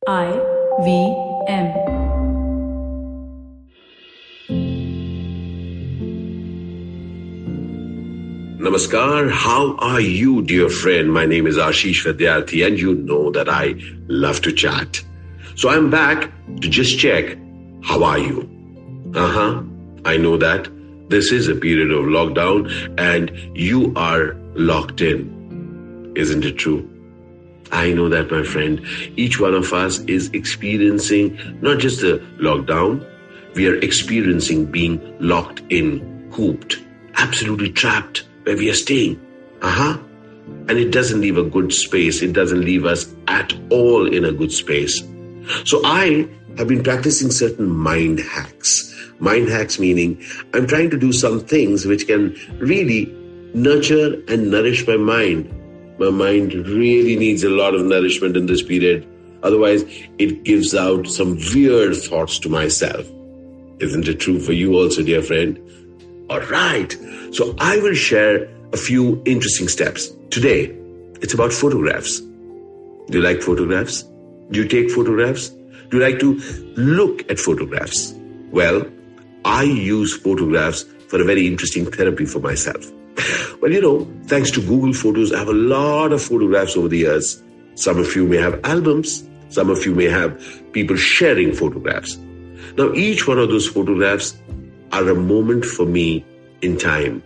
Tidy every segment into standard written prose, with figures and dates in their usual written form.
IVM. Namaskar, how are you, dear friend? My name is Ashish Vidyarthi, and you know that I love to chat. So I'm back to just check, how are you? I know that this is a period of lockdown and you are locked in. Isn't it true? I know that, my friend. Each one of us is experiencing not just the lockdown, we are experiencing being locked in, cooped, absolutely trapped where we are staying. And it doesn't leave a good space. It doesn't leave us at all in a good space. So I have been practicing certain mind hacks. Mind hacks meaning I'm trying to do some things which can really nurture and nourish my mind. My mind really needs a lot of nourishment in this period. Otherwise, it gives out some weird thoughts to myself. Isn't it true for you also, dear friend? All right. So I will share a few interesting steps. Today, it's about photographs. Do you like photographs? Do you take photographs? Do you like to look at photographs? Well, I use photographs for a very interesting therapy for myself. Well, thanks to Google Photos, I have a lot of photographs over the years. Some of you may have albums. Some of you may have people sharing photographs. Now, each one of those photographs are a moment for me in time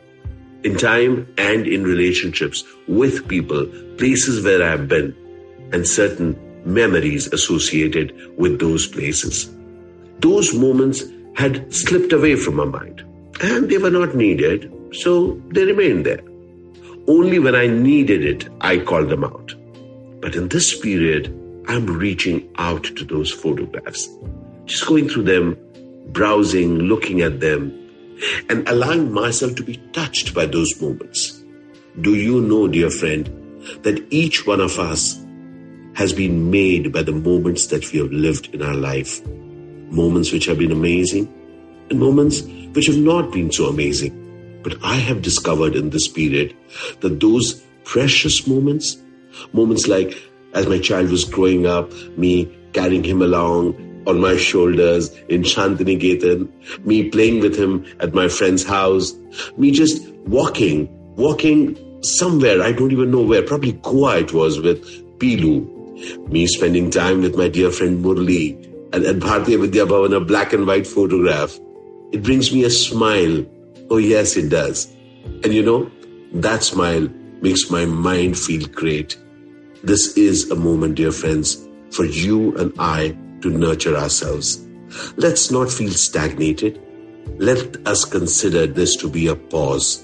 and in relationships with people, places where I have been, and certain memories associated with those places. Those moments had slipped away from my mind and they were not needed, so they remained there. Only when I needed it, I called them out. But in this period, I'm reaching out to those photographs, just going through them, browsing, looking at them, and allowing myself to be touched by those moments. Do you know, dear friend, that each one of us has been made by the moments that we have lived in our life? Moments which have been amazing and moments which have not been so amazing. But I have discovered in this period that those precious moments like as my child was growing up, me carrying him along on my shoulders in Shantiniketan, me playing with him at my friend's house, me just walking somewhere, I don't even know where, probably Goa it was with Pilu, me spending time with my dear friend Murli at Bharatiya Vidya Bhavan, a black and white photograph. It brings me a smile. Oh yes, it does. And that smile makes my mind feel great. This is a moment, dear friends, for you and I to nurture ourselves. Let's not feel stagnated. Let us consider this to be a pause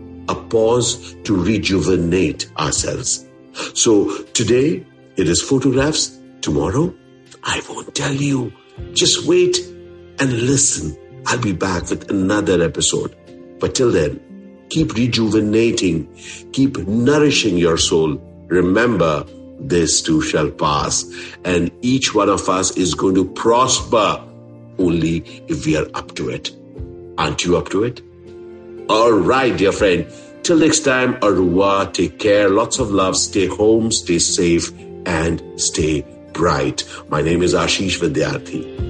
to rejuvenate ourselves. So today it is photographs. Tomorrow, I won't tell you. Just wait and listen. I'll be back with another episode. But till then, keep rejuvenating, keep nourishing your soul. Remember, this too shall pass. And each one of us is going to prosper only if we are up to it. Aren't you up to it? All right, dear friend. Till next time, au revoir, take care, lots of love, stay home, stay safe, and stay bright. My name is Ashish Vidyarthi.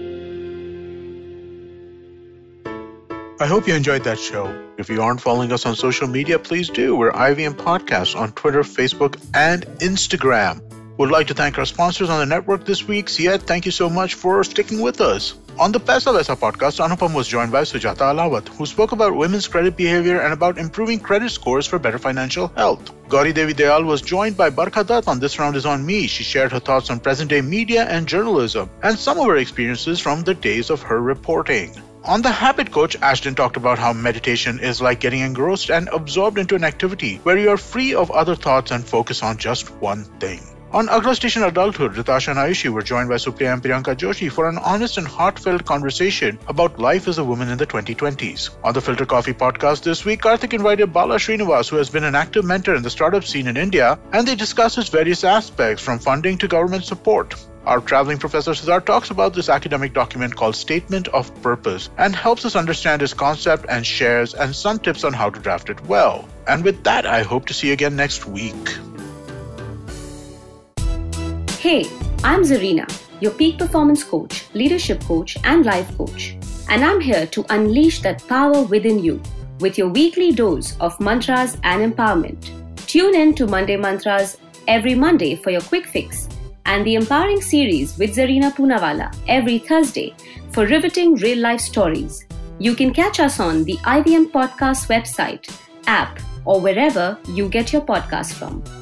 I hope you enjoyed that show. If you aren't following us on social media, please do. We're IVM Podcasts on Twitter, Facebook, and Instagram. Would like to thank our sponsors on the network this week. Syed, thank you so much for sticking with us. On the Paisa Vaisa podcast, Anupam was joined by Sujata Alawat, who spoke about women's credit behavior and about improving credit scores for better financial health. Gauri Devi Dayal was joined by Barkha Dutt on This Round is on Me. She shared her thoughts on present-day media and journalism and some of her experiences from the days of her reporting. On The Habit Coach, Ashton talked about how meditation is like getting engrossed and absorbed into an activity where you are free of other thoughts and focus on just one thing. On Agla Station Adulthood, Ritasha and Ayushi were joined by Supriya and Priyanka Joshi for an honest and heartfelt conversation about life as a woman in the 2020s. On the Filter Coffee podcast this week, Karthik invited Bala Srinivas, who has been an active mentor in the startup scene in India, and they discuss its various aspects from funding to government support. Our traveling professor Siddharth talks about this academic document called Statement of Purpose and helps us understand its concept and shares and some tips on how to draft it well. And with that, I hope to see you again next week. Hey, I'm Zarina, your peak performance coach, leadership coach, and life coach. And I'm here to unleash that power within you with your weekly dose of mantras and empowerment. Tune in to Monday Mantras every Monday for your quick fix, and the Empowering Series with Zarina Poonawalla every Thursday for riveting real-life stories. You can catch us on the IVM Podcast website, app, or wherever you get your podcasts from.